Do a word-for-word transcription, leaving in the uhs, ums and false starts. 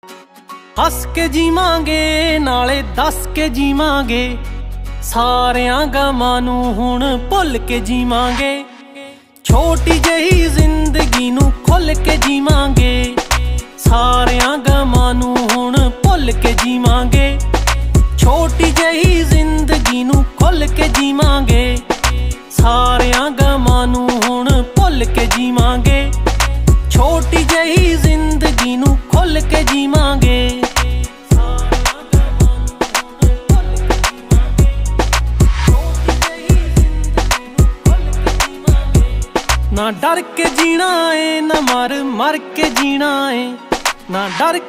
हस के जीवांगे नाले दस के जीवांगे, सारियां गमां नूं हुण भुल के जीवांगे। छोटी जही जिंदगी नूं खुल के जीवांगे, सारियां गमां नूं हुण भुल के जीवांगे। छोटी जही जिंदगी नूं खुल के जीवांगे, सारियां गमां नूं हुण भुल के जीवांगे। छोटी जही जिंदगी नूं खुल के जीवांगे। ना डर के जीना है, ना मर मर के जीना है, ना डर